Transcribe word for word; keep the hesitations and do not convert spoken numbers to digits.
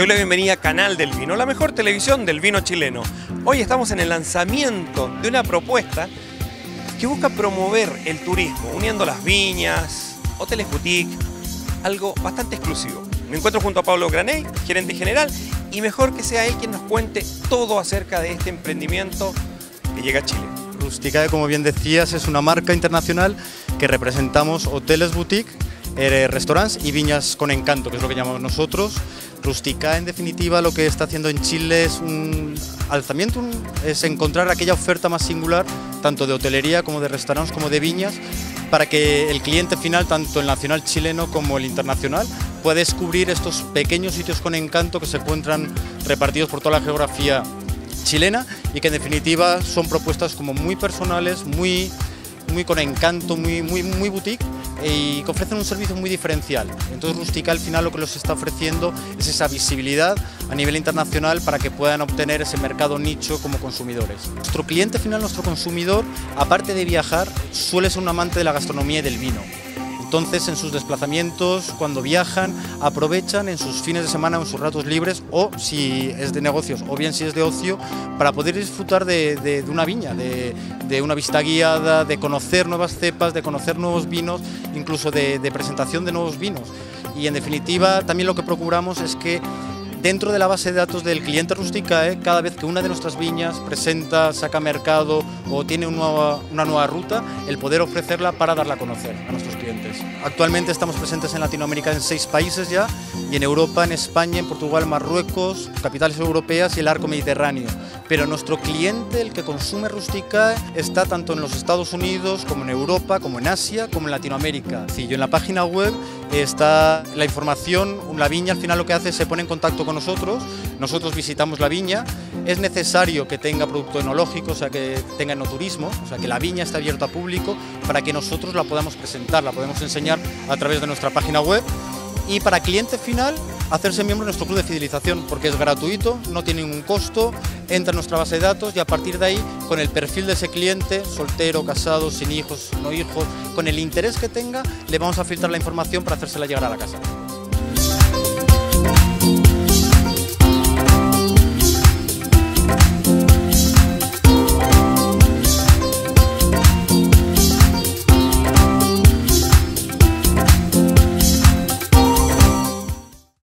Te doy la bienvenida a Canal del Vino, la mejor televisión del vino chileno. Hoy estamos en el lanzamiento de una propuesta que busca promover el turismo, uniendo las viñas, hoteles boutique, algo bastante exclusivo. Me encuentro junto a Pablo Graney, gerente general, y mejor que sea él quien nos cuente todo acerca de este emprendimiento que llega a Chile. Rusticae, como bien decías, es una marca internacional que representamos hoteles boutique, eh, restaurantes y viñas con encanto, que es lo que llamamos nosotros. Rusticae, en definitiva, lo que está haciendo en Chile es un alzamiento, un, es encontrar aquella oferta más singular, tanto de hotelería como de restaurantes como de viñas, para que el cliente final, tanto el nacional chileno como el internacional, pueda descubrir estos pequeños sitios con encanto que se encuentran repartidos por toda la geografía chilena y que en definitiva son propuestas como muy personales, muy, muy con encanto, muy, muy, muy boutique y que ofrecen un servicio muy diferencial. Entonces Rusticae al final lo que los está ofreciendo es esa visibilidad a nivel internacional para que puedan obtener ese mercado nicho como consumidores. Nuestro cliente final, nuestro consumidor, aparte de viajar, suele ser un amante de la gastronomía y del vino. Entonces, en sus desplazamientos, cuando viajan, aprovechan en sus fines de semana o en sus ratos libres, o si es de negocios, o bien si es de ocio, para poder disfrutar de, de, de una viña, de, de una visita guiada, de conocer nuevas cepas, de conocer nuevos vinos, incluso de, de presentación de nuevos vinos. Y en definitiva, también lo que procuramos es que dentro de la base de datos del cliente Rusticae, cada vez que una de nuestras viñas presenta, saca mercado o tiene una nueva, una nueva ruta, el poder ofrecerla para darla a conocer a nuestros clientes. Actualmente estamos presentes en Latinoamérica en seis países ya, y en Europa, en España, en Portugal, Marruecos, capitales europeas y el arco mediterráneo. Pero nuestro cliente, el que consume Rusticae, está tanto en los Estados Unidos como en Europa, como en Asia, como en Latinoamérica. Sí, yo en la página web está la información, la viña al final lo que hace es se pone en contacto con nosotros, nosotros visitamos la viña, es necesario que tenga producto enológico, o sea que tenga enoturismo, o sea que la viña está abierta a público para que nosotros la podamos presentar, la podemos enseñar a través de nuestra página web y para cliente final hacerse miembro de nuestro club de fidelización porque es gratuito, no tiene ningún costo, entra en nuestra base de datos y a partir de ahí con el perfil de ese cliente, soltero, casado, sin hijos, no hijos, con el interés que tenga le vamos a filtrar la información para hacérsela llegar a la casa.